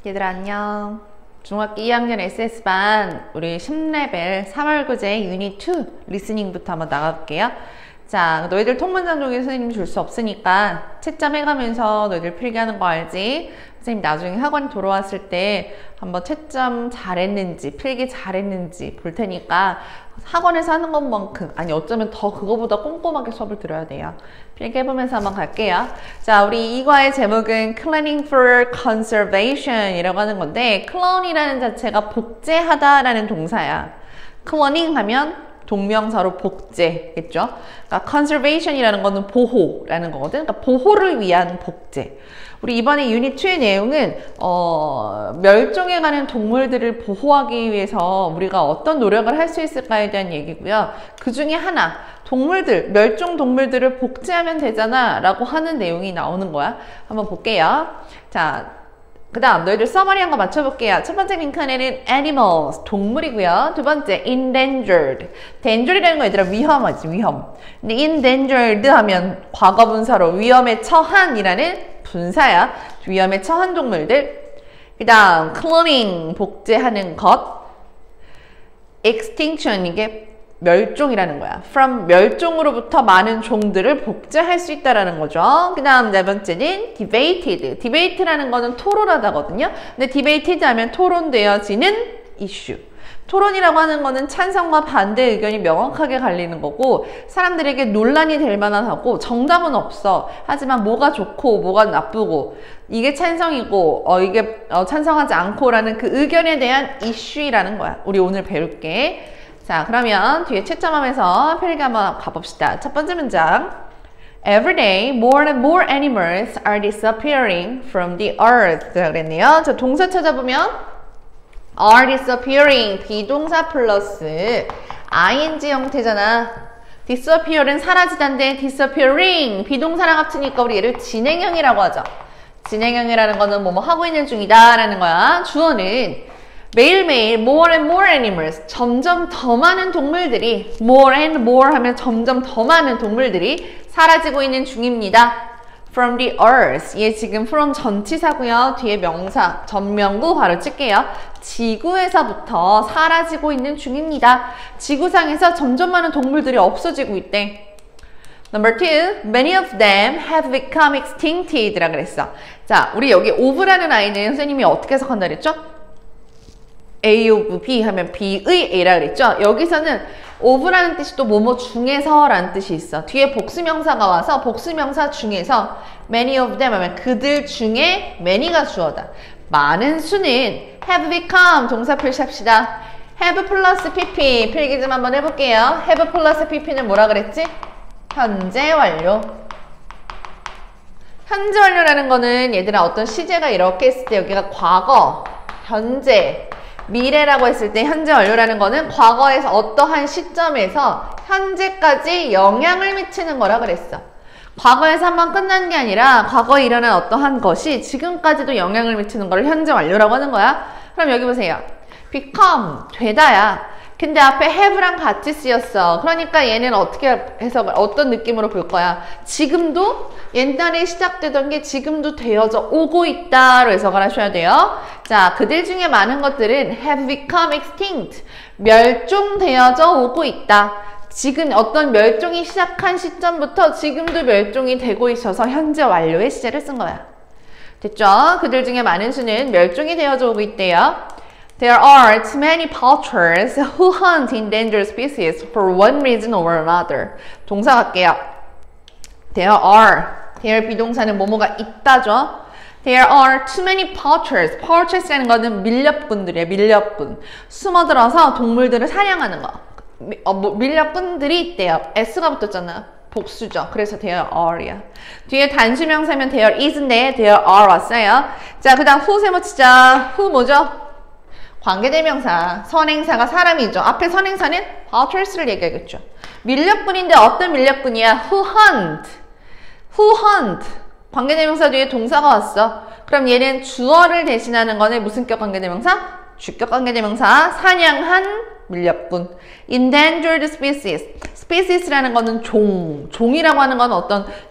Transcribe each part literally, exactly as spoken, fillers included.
얘들아 안녕. 중학교 이 학년 에스에스반 우리 십 레벨 삼월 교재 유닛 이 리스닝부터 한번 나가볼게요. 자, 너희들 통문장 종이 선생님 줄 수 없으니까 채점 해가면서 너희들 필기하는 거 알지? 선생님 나중에 학원 돌아왔을 때 한번 채점 잘했는지 필기 잘했는지 볼 테니까 학원에서 하는 것만큼 아니 어쩌면 더 그거보다 꼼꼼하게 수업을 들어야 돼요. 필기해보면서 한번 갈게요. 자, 우리 이 과의 제목은 Cleaning for Conservation 이라고 하는 건데 clean이라는 자체가 복제하다 라는 동사야. cleaning 하면 동명사로 복제겠죠? 그러니까 conservation이라는 거는 보호라는 거거든. 그러니까 보호를 위한 복제. 우리 이번에 유닛 이의 내용은 어, 멸종해가는 동물들을 보호하기 위해서 우리가 어떤 노력을 할 수 있을까에 대한 얘기고요. 그 중에 하나, 동물들, 멸종 동물들을 복제하면 되잖아 라고 하는 내용이 나오는 거야. 한번 볼게요. 자, 그 다음 너희들 서머리 한 거 맞춰볼게요. 첫 번째 링크안에는 animals, 동물이고요. 두 번째 endangered, dangered이라는 거 얘들아 위험하지, 위험. 근데 endangered 하면 과거분사로 위험에 처한이라는 분사야. 위험에 처한 동물들. 그 다음 cloning, 복제하는 것. extinction, 이게 멸종이라는 거야. from 멸종으로부터 많은 종들을 복제할 수 있다라는 거죠. 그 다음 네 번째는 debated. debate라는 거는 토론하다거든요. 근데 debated 하면 토론되어지는 이슈. 토론이라고 하는 거는 찬성과 반대 의견이 명확하게 갈리는 거고 사람들에게 논란이 될 만하고 정답은 없어. 하지만 뭐가 좋고 뭐가 나쁘고 이게 찬성이고 어 이게 어, 찬성하지 않고라는 그 의견에 대한 이슈라는 거야. 우리 오늘 배울게. 자, 그러면 뒤에 채점하면서 필기 한번 가봅시다. 첫 번째 문장. Every day, more and more animals are disappearing from the earth. 자, 그랬네요. 자, 동사 찾아보면 are disappearing, 비동사 플러스 ing 형태잖아. disappear은 사라지다인데 disappearing, 비동사랑 합치니까 우리 얘를 진행형이라고 하죠. 진행형이라는 거는 뭐뭐 하고 있는 중이다 라는 거야. 주어는 매일매일 more and more animals, 점점 더 많은 동물들이 more and more 하면 점점 더 많은 동물들이 사라지고 있는 중입니다. from the earth, 얘 지금 from 전치사고요. 뒤에 명사, 전명구 바로 칠게요. 지구에서부터 사라지고 있는 중입니다. 지구상에서 점점 많은 동물들이 없어지고 있대. Number two, many of them have become extincted 라 그랬어. 자, 우리 여기 of라는 아이는 선생님이 어떻게 해석한다 그랬죠? A of B 하면 B의 A라 그랬죠? 여기서는 of라는 뜻이 또 뭐뭐 중에서 라는 뜻이 있어. 뒤에 복수명사가 와서 복수명사 중에서 many of them 하면 그들 중에 many가 주어다. 많은 수는 have become 동사 표시합시다. have 플러스 pp 필기 좀 한번 해볼게요. have 플러스 pp는 뭐라 그랬지? 현재 완료. 현재 완료라는 거는 얘들아 어떤 시제가 이렇게 했을 때 여기가 과거, 현재, 미래라고 했을 때 현재 완료라는 거는 과거에서 어떠한 시점에서 현재까지 영향을 미치는 거라 그랬어. 과거에서 한번 끝난 게 아니라 과거에 일어난 어떠한 것이 지금까지도 영향을 미치는 걸 현재 완료라고 하는 거야. 그럼 여기 보세요. become, 되다야. 근데 앞에 have랑 같이 쓰였어. 그러니까 얘는 어떻게 해석을, 어떤 느낌으로 볼 거야? 지금도 옛날에 시작되던 게 지금도 되어져 오고 있다로 해석을 하셔야 돼요. 자, 그들 중에 많은 것들은 have become extinct. 멸종되어져 오고 있다. 지금 어떤 멸종이 시작한 시점부터 지금도 멸종이 되고 있어서 현재 완료의 시제를 쓴 거야. 됐죠? 그들 중에 많은 수는 멸종이 되어져 오고 있대요. There are too many poachers who hunt endangered species for one reason or another. 동사 갈게요. There are. there 비동사는 뭐뭐가 있다죠. There are too many poachers. poachers라는 거는 밀렵꾼들이에요. 밀렵꾼. 숨어들어서 동물들을 사냥하는 거. 어, 뭐, 밀렵꾼들이 있대요. S가 붙었잖아. 복수죠. 그래서 there are야. 뒤에 단수명사면 there is인데 there are 왔어요. 자, 그 다음 who 세모치자. who 뭐죠? 관계대명사, 선행사가 사람이죠. 앞에 선행사는 poachers를 얘기하겠죠. 밀렵꾼인데 어떤 밀렵꾼이야? who hunt. who hunt. 관계대명사 뒤에 동사가 왔어. 그럼 얘는 주어를 대신하는 거는 무슨 격 관계대명사? 주격 관계대명사. 사냥한 밀렵꾼. endangered species. species라는 거는 종. 종이라고 하는 건 어떤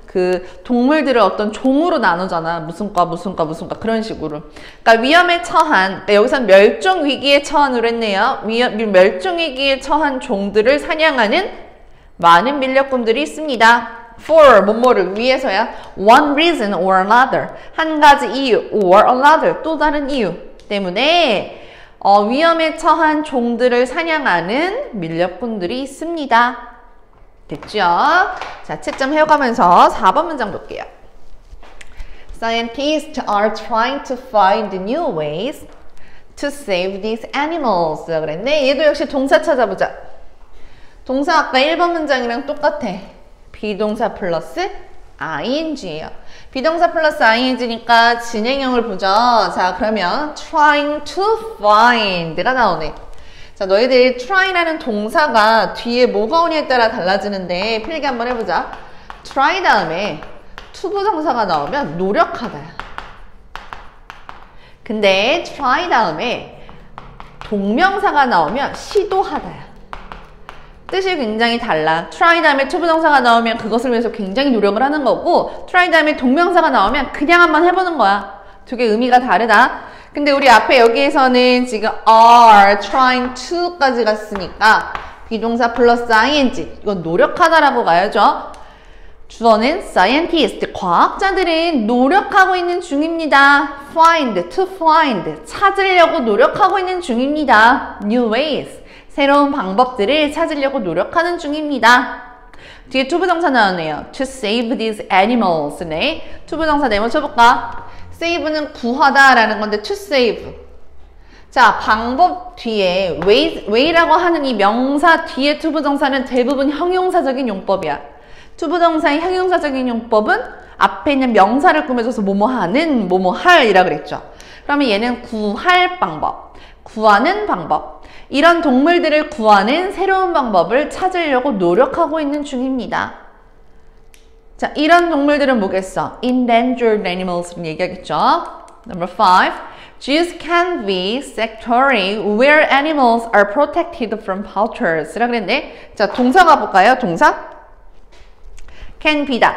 그 동물들을 어떤 종으로 나누잖아. 무슨 과 무슨 과 무슨 과 그런 식으로. 그러니까 위험에 처한, 그러니까 여기서 멸종 위기에 처한으로 했네요. 위험, 멸종 위기에 처한 종들을 사냥하는 많은 밀렵꾼들이 있습니다. For 뭐뭐를 위해서야. One reason or another. 한 가지 이유 or another 또 다른 이유 때문에 어, 위험에 처한 종들을 사냥하는 밀렵꾼들이 있습니다. 됐죠? 자, 채점 해가면서 사 번 문장 볼게요. Scientists are trying to find new ways to save these animals. 그랬네. 얘도 역시 동사 찾아보자. 동사 아까 일 번 문장이랑 똑같아. 비동사 플러스 ing예요. 비동사 플러스 ing니까 진행형을 보죠. 자, 그러면 trying to find가 나오네. 자, 너희들 try라는 동사가 뒤에 뭐가 오냐에 따라 달라지는데 필기 한번 해보자. try 다음에 to 부정사가 나오면 노력하다야. 근데 try 다음에 동명사가 나오면 시도하다야. 뜻이 굉장히 달라. try 다음에 to 부정사가 나오면 그것을 위해서 굉장히 노력을 하는 거고 try 다음에 동명사가 나오면 그냥 한번 해보는 거야. 두 개 의미가 다르다. 근데 우리 앞에 여기에서는 지금 are trying to까지 갔으니까 비동사 플러스 ing 이건 노력하다라고 가야죠. 주어는 scientist 과학자들은 노력하고 있는 중입니다. find to find 찾으려고 노력하고 있는 중입니다. new ways 새로운 방법들을 찾으려고 노력하는 중입니다. 뒤에 to 부정사 나오네요. to save these animals 네. to 부정사 네모 쳐볼까? save는 구하다 라는 건데 to save. 자, 방법 뒤에 way, way라고 하는 이 명사 뒤에 to 부정사는 대부분 형용사적인 용법이야. to 부정사의 형용사적인 용법은 앞에 있는 명사를 꾸며줘서 뭐뭐 하는, 뭐뭐 할 이라 그랬죠. 그러면 얘는 구할 방법, 구하는 방법. 이런 동물들을 구하는 새로운 방법을 찾으려고 노력하고 있는 중입니다. 자, 이런 동물들은 뭐겠어? Endangered animals를 얘기하겠죠. Number five. Zoos can be sanctuary where animals are protected from poachers. 라 그랬네. 자, 동사 가볼까요? 동사. can be다.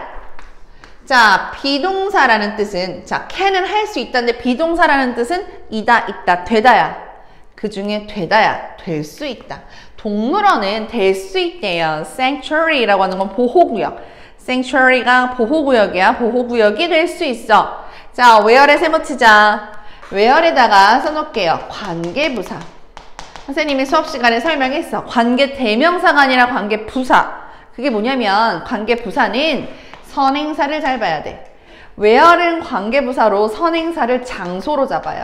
자, 비동사라는 뜻은, 자, can은 할 수 있다인데 비동사라는 뜻은 이다, 있다, 되다야. 그 중에 되다야. 될 수 있다. 동물원은 될 수 있대요. sanctuary라고 하는 건 보호구역. sanctuary가 보호구역이야. 보호구역이 될 수 있어. 자, where에 세모치자. where에다가 써놓을게요. 관계부사. 선생님이 수업 시간에 설명했어. 관계대명사가 아니라 관계부사. 그게 뭐냐면 관계부사는 선행사를 잘 봐야 돼. where는 관계부사로 선행사를 장소로 잡아요.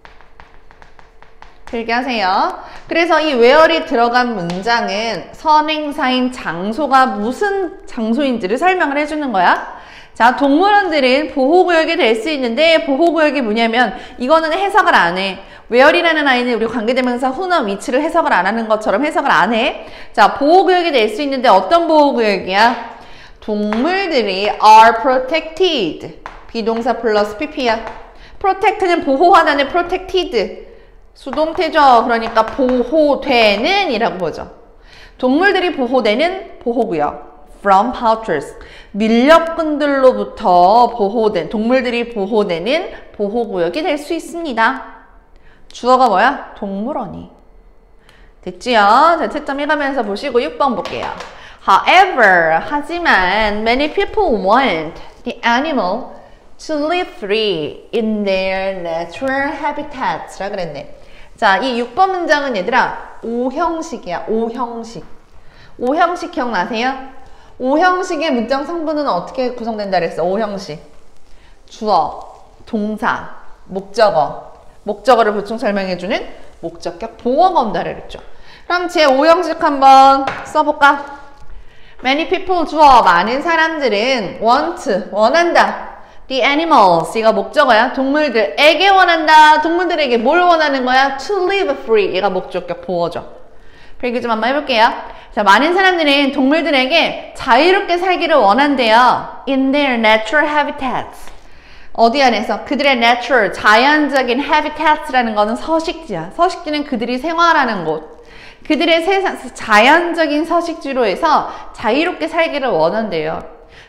필기하세요. 그래서 이 where이 들어간 문장은 선행사인 장소가 무슨 장소인지를 설명을 해주는 거야. 자, 동물원들은 보호구역이 될 수 있는데 보호구역이 뭐냐면 이거는 해석을 안 해. where이라는 아이는 우리 관계대명사 who나 위치를 해석을 안 하는 것처럼 해석을 안 해. 자, 보호구역이 될 수 있는데 어떤 보호구역이야? 동물들이 are protected. 비동사 플러스 pp야. protect는 보호하다는 protected. 수동태죠. 그러니까 보호되는 이라고 보죠. 동물들이 보호되는 보호구역. From poachers. 밀렵꾼들로부터 보호된, 동물들이 보호되는 보호구역이 될 수 있습니다. 주어가 뭐야? 동물원이. 됐지요? 자, 채점 해가면서 보시고 육 번 볼게요. However, 하지만 many people want the animal to live free in their natural habitats. 라 그랬네. 자, 이 육 번 문장은 얘들아 오형식이야. 오형식. 오형식 기억나세요? 오형식의 문장 성분은 어떻게 구성된다 그랬어? 오형식. 주어, 동사, 목적어. 목적어를 보충 설명해주는 목적격 보어가 온다 그랬죠. 그럼 제 오형식 한번 써볼까? Many people 주어. 많은 사람들은 want. 원한다. The animals, 이가 목적어야. 동물들에게 원한다. 동물들에게 뭘 원하는 거야? To live free, 얘가 목적격 보어죠. 필기 좀 한번 해볼게요. 자, 많은 사람들은 동물들에게 자유롭게 살기를 원한대요. In their natural habitats. 어디 안에서? 그들의 natural, 자연적인 habitats라는 거는 서식지야. 서식지는 그들이 생활하는 곳. 그들의 세상, 자연적인 서식지로 해서 자유롭게 살기를 원한대요.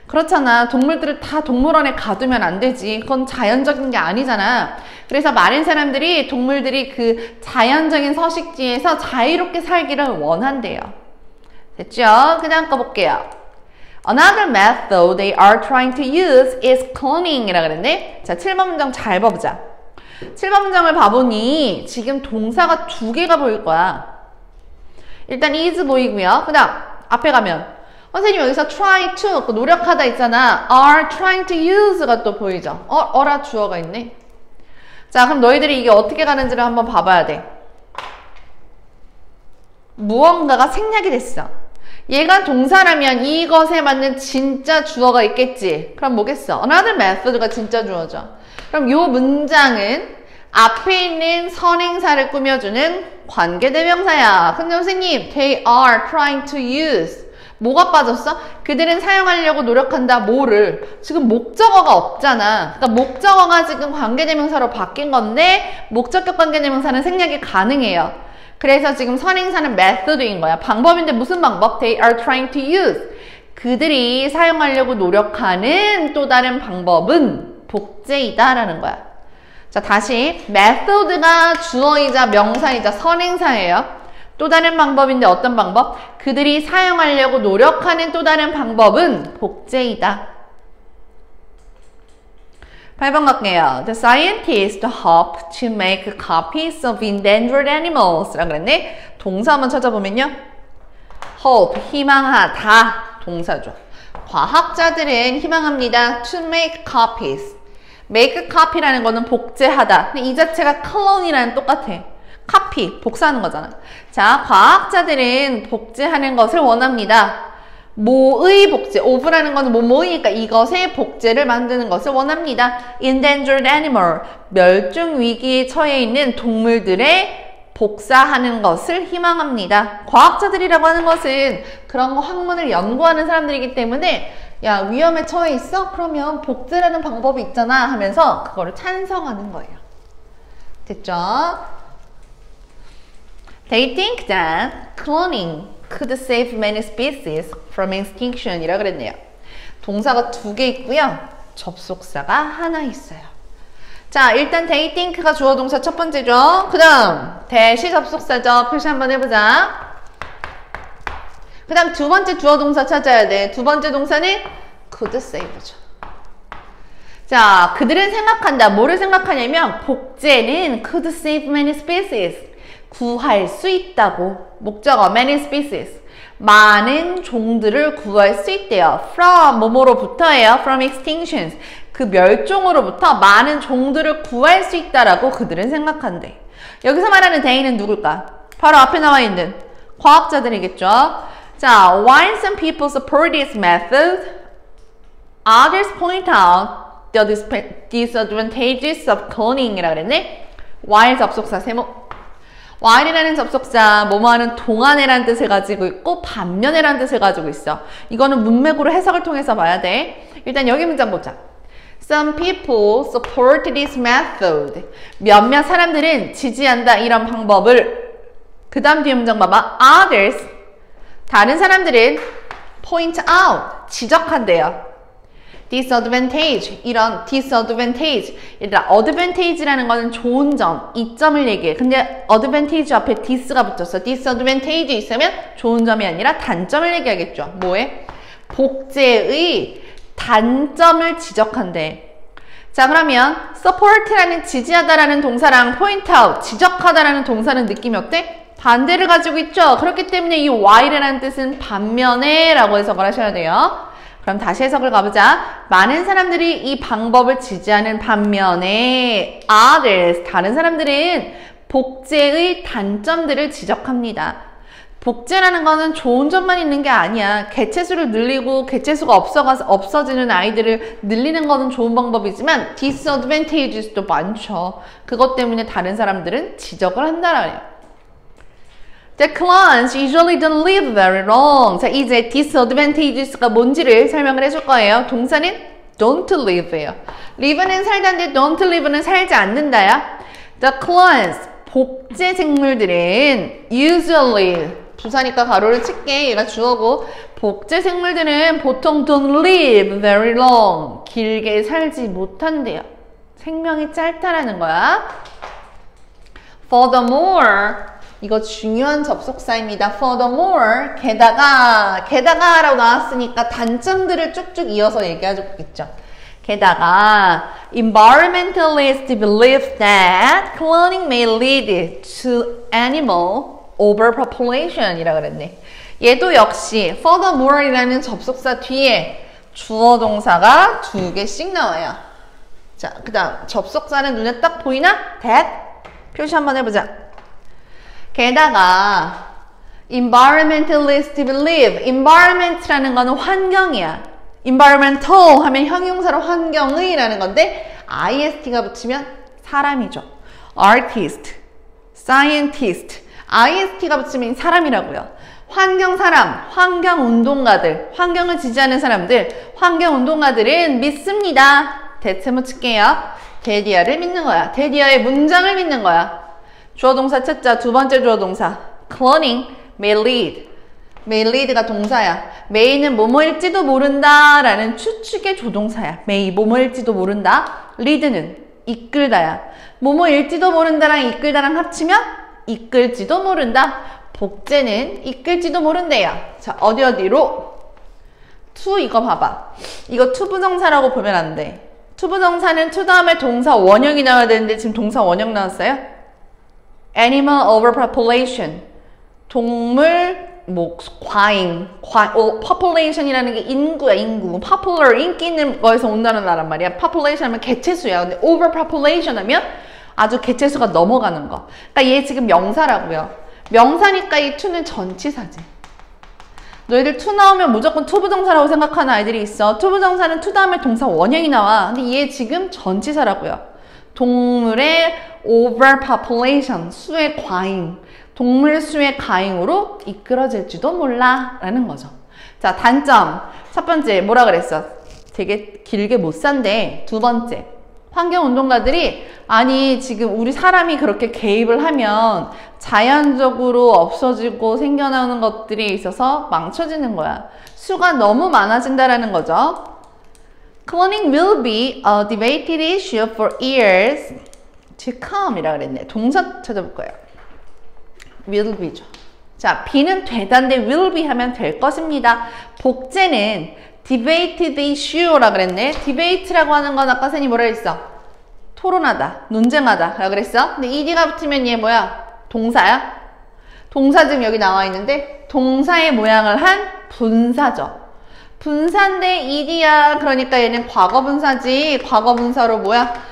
그렇잖아. 동물들을 다 동물원에 가두면 안 되지. 그건 자연적인 게 아니잖아. 그래서 많은 사람들이 동물들이 그 자연적인 서식지에서 자유롭게 살기를 원한대요. 됐죠? 그 다음 거 볼게요. Another method they are trying to use is cloning 이라 그랬네. 자, 칠 번 문장 잘 봐보자. 칠 번 문장을 봐보니 지금 동사가 두 개가 보일 거야. 일단 is 보이고요. 그 다음 앞에 가면 선생님 여기서 try to 노력하다 있잖아. are trying to use가 또 보이죠. 어, 어라 주어가 있네. 자, 그럼 너희들이 이게 어떻게 가는지를 한번 봐봐야 돼. 무언가가 생략이 됐어. 얘가 동사라면 이것에 맞는 진짜 주어가 있겠지. 그럼 뭐겠어? Another method가 진짜 주어죠. 그럼 이 문장은 앞에 있는 선행사를 꾸며주는 관계대명사야. 근데 선생님, they are trying to use. 뭐가 빠졌어? 그들은 사용하려고 노력한다. 뭐를? 지금 목적어가 없잖아. 그러니까 목적어가 지금 관계대명사로 바뀐 건데 목적격 관계대명사는 생략이 가능해요. 그래서 지금 선행사는 method인 거야. 방법인데 무슨 방법? They are trying to use. 그들이 사용하려고 노력하는 또 다른 방법은 복제이다 라는 거야. 자, 다시 method가 주어이자 명사이자 선행사예요. 또 다른 방법인데 어떤 방법? 그들이 사용하려고 노력하는 또 다른 방법은 복제이다. 팔 번 갈게요. The scientists hope to make copies of endangered animals 라고 그랬네. 동사 한번 찾아보면요. hope, 희망하다. 동사죠. 과학자들은 희망합니다. to make copies. make copy라는 거는 복제하다. 근데 이 자체가 clone이랑 똑같아. 카피, 복사하는 거잖아. 자, 과학자들은 복제하는 것을 원합니다. 뭐의 복제, of라는 거는 뭐뭐이니까 이것의 복제를 만드는 것을 원합니다. endangered animal, 멸종 위기에 처해 있는 동물들의 복사하는 것을 희망합니다. 과학자들이라고 하는 것은 그런 거 학문을 연구하는 사람들이기 때문에 야, 위험에 처해 있어? 그러면 복제라는 방법이 있잖아 하면서 그거를 찬성하는 거예요. 됐죠? They think that cloning could save many species from extinction 이라 그랬네요. 동사가 두 개 있고요. 접속사가 하나 있어요. 자, 일단 they think가 주어 동사 첫 번째죠. 그 다음 대시 접속사죠. 표시 한번 해보자. 그 다음 두 번째 주어 동사 찾아야 돼. 두 번째 동사는 could save죠. 자, 그들은 생각한다. 뭐를 생각하냐면 복제는 could save many species. 구할 수 있다고. 목적어 many species. 많은 종들을 구할 수 있대요. from 뭐뭐로부터예요. from extinctions. 그 멸종으로부터 많은 종들을 구할 수 있다라고 그들은 생각한대. 여기서 말하는 they는 누굴까? 바로 앞에 나와 있는 과학자들이겠죠. 자, while some people support this method, others point out the disadvantages of cloning 이라 그랬네. while 접속사 세모. while이라는 접속사 뭐뭐하는 동안에라는 뜻을 가지고 있고 반면에라는 뜻을 가지고 있어. 이거는 문맥으로 해석을 통해서 봐야 돼. 일단 여기 문장 보자. Some people support this method. 몇몇 사람들은 지지한다 이런 방법을. 그 다음 뒤에 문장 봐봐. Others. 다른 사람들은 point out. 지적한대요. disadvantage, 이런 disadvantage, 얘들아 advantage라는 거는 좋은 점, 이점을 얘기해. 근데 advantage 앞에 dis가 붙었어. disadvantage 있으면 좋은 점이 아니라 단점을 얘기하겠죠. 뭐에? 복제의 단점을 지적한대. 자, 그러면 support라는 지지하다라는 동사랑 point out, 지적하다라는 동사는 느낌이 어때? 반대를 가지고 있죠. 그렇기 때문에 이 while이라는 뜻은 반면에 라고 해석을 하셔야 돼요. 그럼 다시 해석을 가보자. 많은 사람들이 이 방법을 지지하는 반면에 others, 다른 사람들은 복제의 단점들을 지적합니다. 복제라는 거는 좋은 점만 있는 게 아니야. 개체수를 늘리고 개체수가 없어가서 없어지는 아이들을 늘리는 거는 좋은 방법이지만 disadvantages도 많죠. 그것 때문에 다른 사람들은 지적을 한다라요. The clones usually don't live very long. 자, 이제 disadvantages가 뭔지를 설명을 해줄 거예요. 동사는 don't live예요. live는 살다인데 don't live는 살지 않는다야. The clones, 복제 생물들은 usually, 부사니까 가로를 칠게. 얘가 주어고 복제 생물들은 보통 don't live very long. 길게 살지 못한대요. 생명이 짧다라는 거야. Furthermore, 이거 중요한 접속사입니다. Furthermore, 게다가, 게다가라고 나왔으니까 단점들을 쭉쭉 이어서 얘기하겠죠. 게다가 environmentalists believe that cloning may lead to animal overpopulation 이라 그랬네. 얘도 역시 furthermore이라는 접속사 뒤에 주어 동사가 두 개씩 나와요. 자, 그 다음 접속사는 눈에 딱 보이나? that 표시 한번 해보자. 게다가 environmentalists believe environment라는 거는 환경이야. environmental 하면 형용사로 환경의 라는 건데 ist가 붙이면 사람이죠. artist, scientist, ist가 붙이면 사람이라고요. 환경 사람, 환경 운동가들, 환경을 지지하는 사람들, 환경 운동가들은 믿습니다. 대체 붙일게요. 데디아를 믿는 거야. 데디아의 문장을 믿는 거야. 주어 동사 찾자. 두 번째 주어 동사. cloning may lead. may lead가 동사야. may는 뭐뭐일지도 모른다 라는 추측의 조동사야. may 뭐뭐일지도 모른다. lead는 이끌다야. 뭐뭐일지도 모른다랑 이끌다랑 합치면 이끌지도 모른다. 복제는 이끌지도 모른대요. 자, 어디 어디로? to 이거 봐봐. 이거 to 부정사라고 보면 안 돼. to 부정사는 to 다음에 동사 원형이 나와야 되는데 지금 동사 원형 나왔어요? animal overpopulation. 동물 뭐 과잉, 과, 어, population이라는 게 인구야, 인구. popular, 인기 있는 거에서 온다는 말란 말이야. population 하면 개체수야. 근데 overpopulation 하면 아주 개체수가 넘어가는 거. 그러니까 얘 지금 명사라고요. 명사니까 이 to는 전치사지. 너희들 to 나오면 무조건 to 부정사라고 생각하는 아이들이 있어. to 부정사는 to 다음에 동사 원형이 나와. 근데 얘 지금 전치사라고요. 동물의 overpopulation, 수의 과잉. 동물 수의 과잉으로 이끌어질지도 몰라 라는 거죠. 자, 단점 첫 번째 뭐라 그랬어? 되게 길게 못 산대. 두 번째 환경운동가들이 아니 지금 우리 사람이 그렇게 개입을 하면 자연적으로 없어지고 생겨나는 것들이 있어서 망쳐지는 거야. 수가 너무 많아진다라는 거죠. Cloning will be a debated issue for years to come 이라 그랬네. 동사 찾아볼 거예요. will be죠. 자, be는 되다인데 will be 하면 될 것입니다. 복제는 debated issue라 그랬네. debate라고 하는 건 아까 선생님이 뭐라 그랬어? 토론하다, 논쟁하다 라고 그랬어. 근데 ed가 붙으면 얘 뭐야? 동사야? 동사 지금 여기 나와 있는데 동사의 모양을 한 분사죠. 분사인데 ed야. 그러니까 얘는 과거분사지. 과거분사로 뭐야?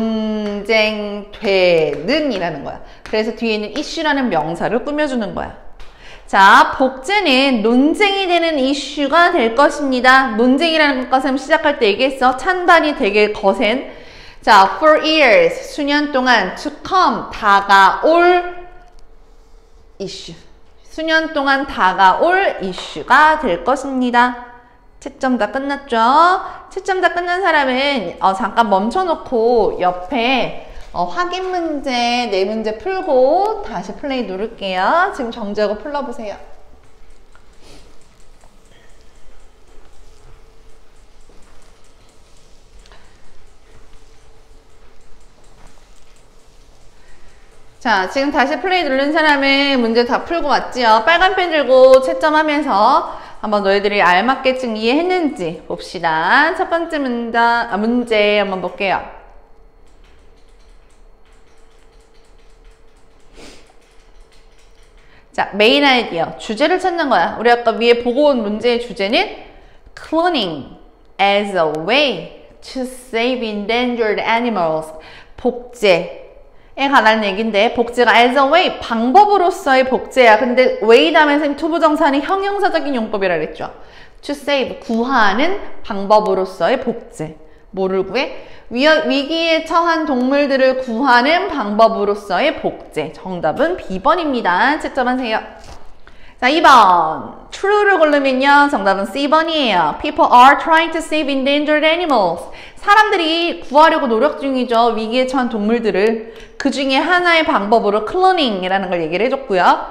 논쟁되는 이라는 거야. 그래서 뒤에는 issue라는 명사를 꾸며주는 거야. 자, 복제는 논쟁이 되는 이슈가 될 것입니다. 논쟁이라는 것과 시작할 때 얘기했어. 찬반이 되게 거센. 자, for years, 수년 동안, to come, 다가올 이슈. 수년 동안 다가올 이슈가 될 것입니다. 채점 다 끝났죠? 채점 다 끝난 사람은 어, 잠깐 멈춰놓고 옆에 어, 확인 문제, 네 문제 풀고 다시 플레이 누를게요. 지금 정지하고 풀러보세요. 자, 지금 다시 플레이 누른 사람은 문제 다 풀고 왔지요? 빨간 펜 들고 채점하면서 한번 너희들이 알맞게 지금 이해했는지 봅시다. 첫 번째 문장, 아, 문제 한번 볼게요. 자, 메인 아이디어, 주제를 찾는 거야. 우리 아까 위에 보고 온 문제의 주제는 cloning as a way to save endangered animals. 복제에 관한 얘기인데 복제가 as a way, 방법으로서의 복제야. 근데 way 다음에 선생님 투부정사는 형용사적인 용법이라 그랬죠. to save, 구하는 방법으로서의 복제. 뭐를 구해? 위, 위기에 처한 동물들을 구하는 방법으로서의 복제. 정답은 비 번입니다. 채점하세요. 자, 이 번. true를 고르면요. 정답은 씨 번이에요. People are trying to save endangered animals. 사람들이 구하려고 노력 중이죠. 위기에 처한 동물들을. 그 중에 하나의 방법으로 cloning이라는 걸 얘기를 해줬고요.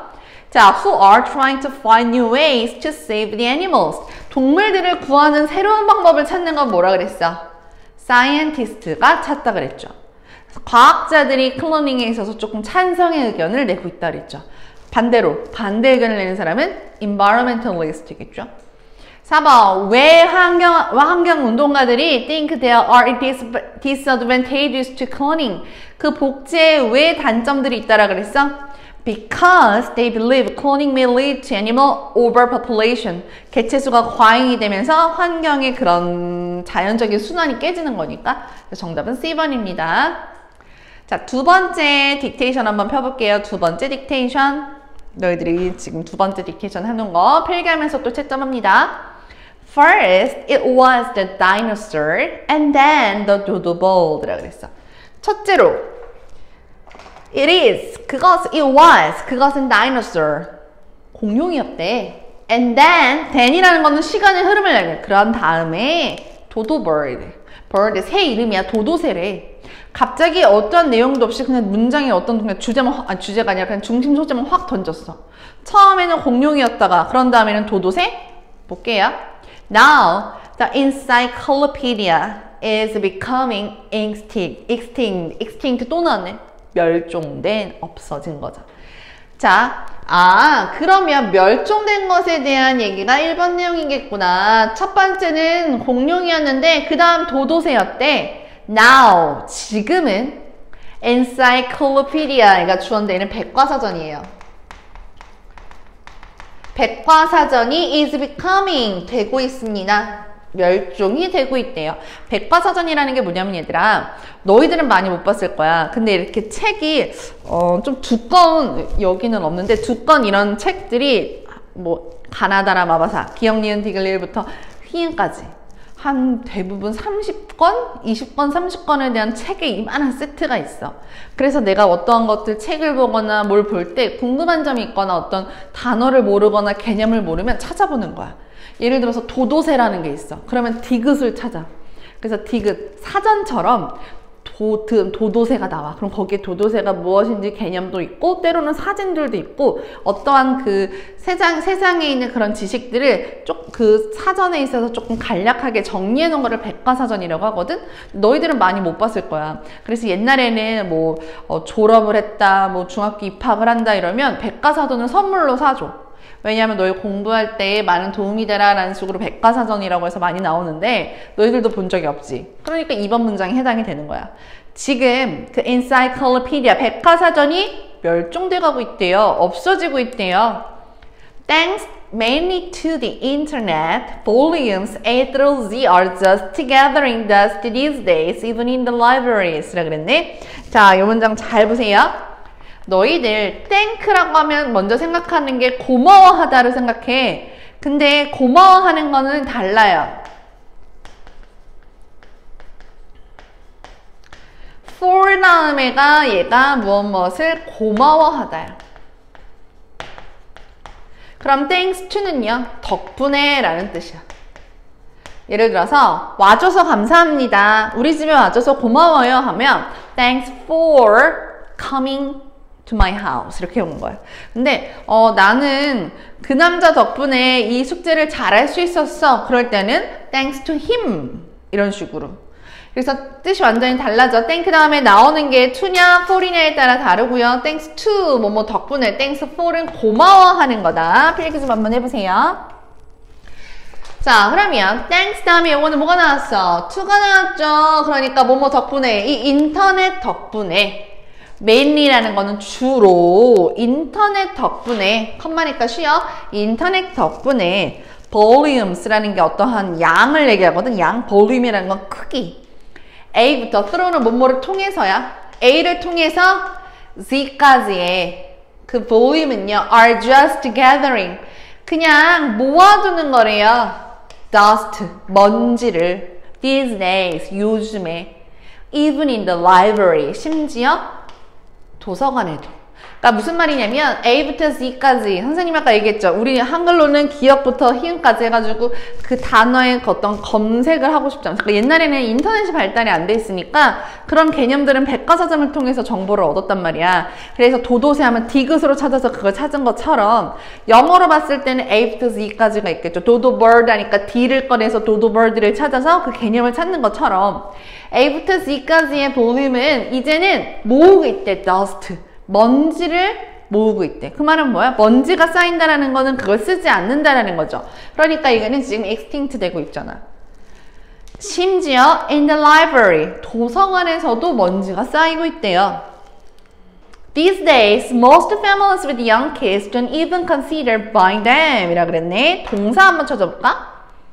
자, who are trying to find new ways to save the animals. 동물들을 구하는 새로운 방법을 찾는 건 뭐라 그랬어? scientist가 찾다 그랬죠. 과학자들이 클로닝에 있어서 조금 찬성의 의견을 내고 있다 그랬죠. 반대로 반대 의견을 내는 사람은 environmentalist겠죠. 사 번, 왜 환경, 환경 운동가들이 think there are disadvantages to cloning? 그 복제에 왜 단점들이 있다라 그랬어? Because they believe cloning may lead to animal overpopulation. 개체수가 과잉이 되면서 환경의 그런 자연적인 순환이 깨지는 거니까. 정답은 씨 번입니다. 자, 두 번째 딕테이션 한번 펴볼게요. 두 번째 딕테이션. 너희들이 지금 두 번째 딕테이션 해놓은 거 필기하면서 또 채점합니다. First, it was the dinosaur and then the dodo bird 라고 그랬어. 첫째로, it is, 그것, it was, 그것은 dinosaur, 공룡이었대. And then, then이라는 거는 시간의 흐름을 알려. 그런 다음에 dodo bird, bird, 새 이름이야. 도도새래. 갑자기 어떤 내용도 없이 그냥 문장에 어떤 그냥 주제만, 아니 주제가 아니라 그냥 중심 소재만 확 던졌어. 처음에는 공룡이었다가 그런 다음에는 도도새? 볼게요. Now, the encyclopedia is becoming extinct. extinct, extinct 또 나왔네. 멸종된, 없어진 거죠. 자, 아, 그러면 멸종된 것에 대한 얘기가 일 번 내용이겠구나. 첫 번째는 공룡이었는데 그 다음 도도새였대. Now, 지금은 encyclopedia가 주어되는 백과사전이에요. 백과사전이 is becoming 되고 있습니다. 멸종이 되고 있대요. 백과사전이라는 게 뭐냐면 얘들아, 너희들은 많이 못 봤을 거야. 근데 이렇게 책이 어, 좀 두꺼운, 여기는 없는데 두꺼운 이런 책들이 뭐 가나다라 마바사, 기억, 니은, 디귿, 리을부터 휘인까지 한 대부분 삼십 권, 이십 권, 삼십 권에 대한 책의 이만한 세트가 있어. 그래서 내가 어떠한 것들 책을 보거나 뭘 볼 때 궁금한 점이 있거나 어떤 단어를 모르거나 개념을 모르면 찾아보는 거야. 예를 들어서 도도새라는 게 있어. 그러면 디귿을 찾아. 그래서 디귿, 사전처럼 도, 도도새가 나와. 그럼 거기에 도도새가 무엇인지 개념도 있고 때로는 사진들도 있고 어떠한 그 세상, 세상에 있는 그런 지식들을 쪽 그 사전에 있어서 조금 간략하게 정리해 놓은 거를 백과사전이라고 하거든. 너희들은 많이 못 봤을 거야. 그래서 옛날에는 뭐 어, 졸업을 했다, 뭐 중학교 입학을 한다 이러면 백과사전을 선물로 사줘. 왜냐하면 너희 공부할 때 많은 도움이 되라 라는 식으로 백과사전이라고 해서 많이 나오는데 너희들도 본 적이 없지. 그러니까 이 번 문장에 해당이 되는 거야. 지금 그 encyclopedia, 백과사전이 멸종돼 가고 있대요. 없어지고 있대요. Thanks mainly to the internet, volumes A through Z are just gathering dust these days, even in the libraries 라 그랬네. 자, 이 문장 잘 보세요. 너희들 thank라고 하면 먼저 생각하는 게 고마워하다를 생각해. 근데 고마워하는 거는 달라요. for 다음에가 얘가 무엇 무엇을 고마워하다요. 그럼 thanks to는요, 덕분에 라는 뜻이야. 예를 들어서 와줘서 감사합니다, 우리 집에 와줘서 고마워요 하면 thanks for coming to my house 이렇게 오는 거야. 근데 어, 나는 그 남자 덕분에 이 숙제를 잘할 수 있었어. 그럴 때는 thanks to him 이런 식으로. 그래서 뜻이 완전히 달라져. thank 다음에 나오는 게 to냐 for이냐에 따라 다르고요. thanks to 뭐뭐 덕분에, thanks for은 고마워하는 거다. 필기 좀 한번 해보세요. 자, 그러면 thanks 다음에 요거는 뭐가 나왔어? to가 나왔죠. 그러니까 뭐뭐 덕분에, 이 인터넷 덕분에, mainly라는 거는 주로 인터넷 덕분에, 컴마니까 쉬어. 인터넷 덕분에 volumes라는 게 어떠한 양을 얘기하거든. 양, volum이라는 건 크기. A부터 through는 뭐뭐를 통해서야. A를 통해서 Z까지의 그 volume은요, are just gathering. 그냥 모아두는 거래요. dust, 먼지를. These days, 요즘에. Even in the library, 심지어 도서관에도. 그러니까 무슨 말이냐면 A부터 Z까지 선생님 아까 얘기했죠. 우리 한글로는 기역부터 희음까지 해가지고 그 단어의 어떤 검색을 하고 싶지 않아요. 그러니까 옛날에는 인터넷이 발달이 안 돼 있으니까 그런 개념들은 백과사전을 통해서 정보를 얻었단 말이야. 그래서 도도새 하면 디귿으로 찾아서 그걸 찾은 것처럼 영어로 봤을 때는 A부터 Z까지가 있겠죠. 도도 bird 하니까 D를 꺼내서 도도 bird를 찾아서 그 개념을 찾는 것처럼 A부터 Z까지의 볼륨은 이제는 모으고 있대. dust. 먼지를 모으고 있대. 그 말은 뭐야? 먼지가 쌓인다라는 거는 그걸 쓰지 않는다라는 거죠. 그러니까 이거는 지금 extinct 되고 있잖아. 심지어 in the library, 도서관에서도 먼지가 쌓이고 있대요. These days, most families with young kids don't even consider buying them 이라 그랬네. 동사 한번 찾아볼까?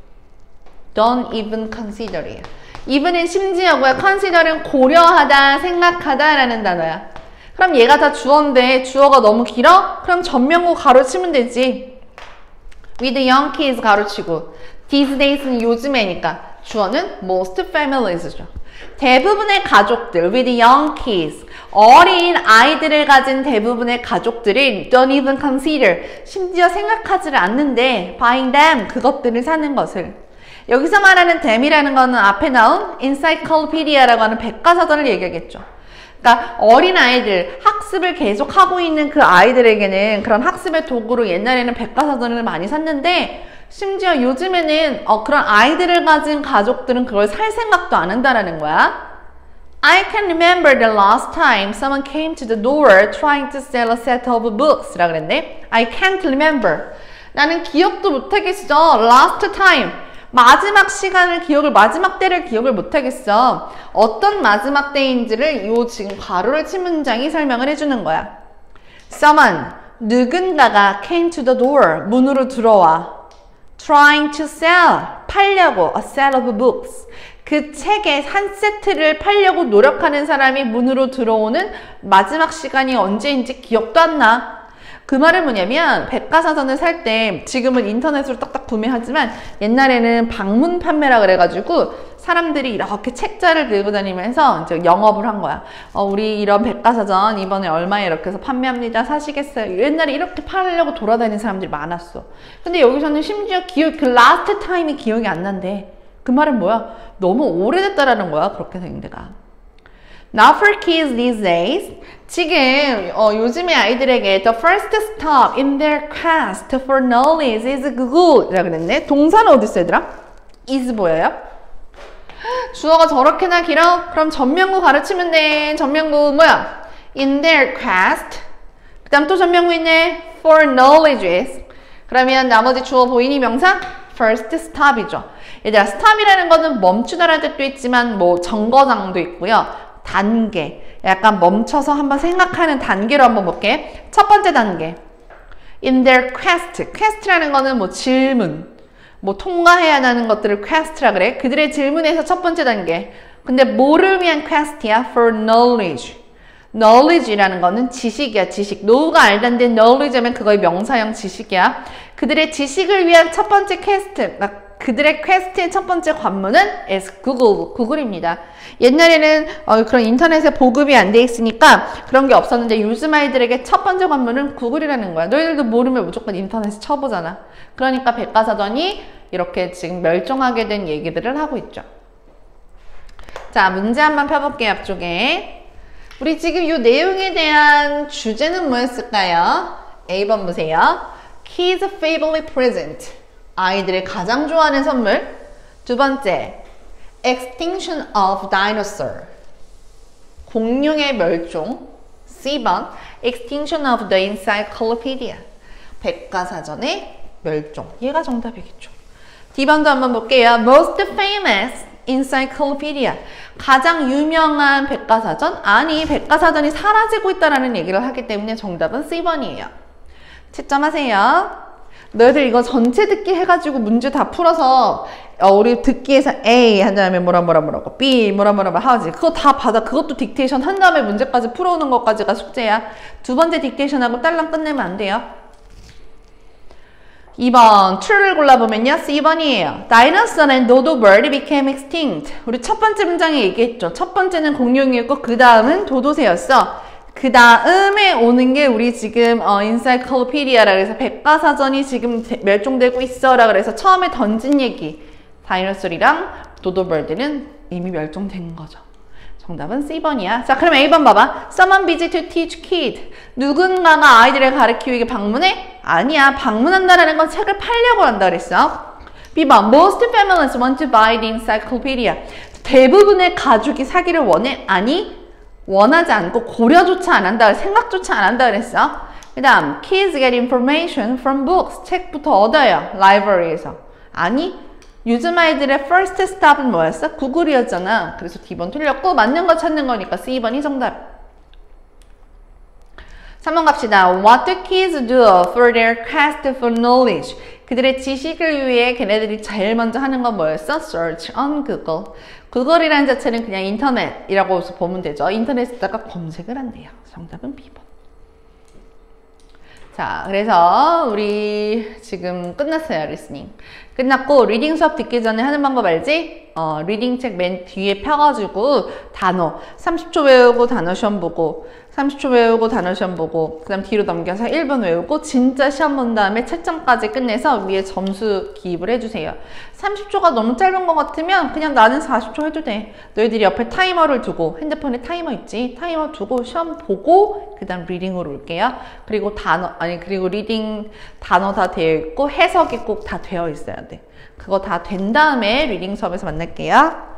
Don't even consider it. even은 심지어고요. consider은 고려하다, 생각하다 라는 단어야. 그럼 얘가 다 주어인데 주어가 너무 길어? 그럼 전면구 가로치면 되지. with young kids 가로치고 these days는 요즘에니까 주어는 most families죠. 대부분의 가족들 with young kids 어린 아이들을 가진 대부분의 가족들은 don't even consider 심지어 생각하지를 않는데 buying them 그것들을 사는 것을 여기서 말하는 them이라는 거는 앞에 나온 encyclopedia라고 하는 백과사전을 얘기하겠죠. 그러니까 어린아이들, 학습을 계속하고 있는 그 아이들에게는 그런 학습의 도구로 옛날에는 백과사전을 많이 샀는데 심지어 요즘에는 어, 그런 아이들을 가진 가족들은 그걸 살 생각도 안 한다라는 거야. I can remember the last time someone came to the door trying to sell a set of books 라 그랬네. I can't remember. 나는 기억도 못하겠어. Last time. 마지막 시간을 기억을, 마지막 때를 기억을 못하겠어. 어떤 마지막 때인지를 요 지금 괄호를 친 문장이 설명을 해주는 거야. Someone, 누군가가 came to the door, 문으로 들어와. Trying to sell, 팔려고, a set of books. 그 책의 한 세트를 팔려고 노력하는 사람이 문으로 들어오는 마지막 시간이 언제인지 기억도 안 나. 그 말은 뭐냐면 백과사전을 살 때 지금은 인터넷으로 딱딱 구매하지만 옛날에는 방문 판매라 그래가지고 사람들이 이렇게 책자를 들고 다니면서 이제 영업을 한 거야. 어, 우리 이런 백과사전 이번에 얼마에 이렇게 해서 판매합니다. 사시겠어요? 옛날에 이렇게 팔려고 돌아다니는 사람들이 많았어. 근데 여기서는 심지어 기억, 그 라스트 타임이 기억이 안 난대. 그 말은 뭐야? 너무 오래됐다라는 거야. 그렇게 된 데가. Now for kids these days, 지금 어, 요즘의 아이들에게 the first stop in their quest for knowledge is Google 라고 그랬네. 동사는 어디 있어 얘들아? is 보여요? 주어가 저렇게나 길어? 그럼 전면구 가르치면 돼. 전면구 뭐야? in their quest 그 다음 또 전면구 있네. for knowledges 그러면 나머지 주어 보이니 명사? first stop이죠. 얘들아 stop이라는 거는 멈추다라는 뜻도 있지만 뭐 정거장도 있고요. 단계, 약간 멈춰서 한번 생각하는 단계로 한번 볼게. 첫 번째 단계, in their quest. quest라는 거는 뭐 질문, 뭐 통과해야 하는 것들을 quest라 그래. 그들의 질문에서 첫 번째 단계. 근데 뭐를 위한 quest야? for knowledge. knowledge라는 거는 지식이야, 지식. know가 알다는데 knowledge 하면 그거의 명사형 지식이야. 그들의 지식을 위한 첫 번째 quest. 그들의 퀘스트의 첫 번째 관문은 is Google, 구글입니다. 옛날에는 어, 그런 인터넷에 보급이 안 돼 있으니까 그런 게 없었는데 요즘 아이들에게 첫 번째 관문은 구글이라는 거야. 너희들도 모르면 무조건 인터넷에 쳐보잖아. 그러니까 백과사전이 이렇게 지금 멸종하게 된 얘기들을 하고 있죠. 자, 문제 한번 펴볼게요. 앞쪽에. 우리 지금 이 내용에 대한 주제는 뭐였을까요? A 번 보세요. Kids' favorite present. 아이들이 가장 좋아하는 선물. 두 번째, extinction of dinosaur. 공룡의 멸종. C 번, extinction of the encyclopedia. 백과사전의 멸종. 얘가 정답이겠죠. D 번도 한번 볼게요. most famous encyclopedia. 가장 유명한 백과사전? 아니, 백과사전이 사라지고 있다는 얘기를 하기 때문에 정답은 C 번이에요. 채점하세요. 너희들 이거 전체 듣기 해가지고 문제 다 풀어서 어, 우리 듣기에서 A 한 다음에 뭐라 뭐라 뭐라고 B 뭐라 뭐라 뭐라 하지. 그거 다 받아. 그것도 딕테이션 한 다음에 문제까지 풀어오는 것까지가 숙제야. 두 번째 딕테이션하고 딸랑 끝내면 안 돼요. 이 번 true를 골라보면요. C 번이에요. Dinosaur and dodo bird became extinct. 우리 첫 번째 문장에 얘기했죠. 첫 번째는 공룡이었고 그 다음은 도도새였어. 그 다음에 오는 게 우리 지금 어, 인사이클로피디아라 그래서 백과사전이 지금 대, 멸종되고 있어라 그래서 처음에 던진 얘기 다이너솔이랑 도도벌드는 이미 멸종된 거죠. 정답은 씨 번이야. 자, 그럼 에이 번 봐봐. Someone busy to teach kid. 누군가가 아이들을 가르치기 위해 방문해? 아니야. 방문한다라는 건 책을 팔려고 한다 그랬어. 비 번. Most families want to buy the encyclopedia. 대부분의 가족이 사기를 원해? 아니, 원하지 않고 고려조차 안 한다. 생각조차 안 한다 그랬어. 그 다음, kids get information from books. 책부터 얻어요. library에서. 아니, 요즘 아이들의 first stop은 뭐였어? 구글이었잖아. 그래서 디 번 틀렸고 맞는 거 찾는 거니까 씨 번이 정답. 삼 번 갑시다. What do kids do for their quest for knowledge? 그들의 지식을 위해 걔네들이 제일 먼저 하는 건 뭐였어? Search on Google. 구글이라는 자체는 그냥 인터넷이라고 보면 되죠. 인터넷에다가 검색을 한대요. 정답은 비 번. 자, 그래서 우리 지금 끝났어요. 리스닝. 끝났고 리딩 수업 듣기 전에 하는 방법 알지? 어, 리딩 책 맨 뒤에 펴가지고 단어 삼십 초 외우고 단어 시험 보고 삼십 초 외우고 단어 시험 보고 그 다음 뒤로 넘겨서 일 분 외우고 진짜 시험 본 다음에 채점까지 끝내서 위에 점수 기입을 해주세요. 삼십 초가 너무 짧은 것 같으면 그냥 나는 사십 초 해도 돼. 너희들이 옆에 타이머를 두고 핸드폰에 타이머 있지? 타이머 두고 시험 보고 그 다음 리딩으로 올게요. 그리고 단어 아니 그리고 리딩 단어 다 되어 있고 해석이 꼭 다 되어 있어야 돼. 그거 다 된 다음에 리딩 수업에서 만날게요.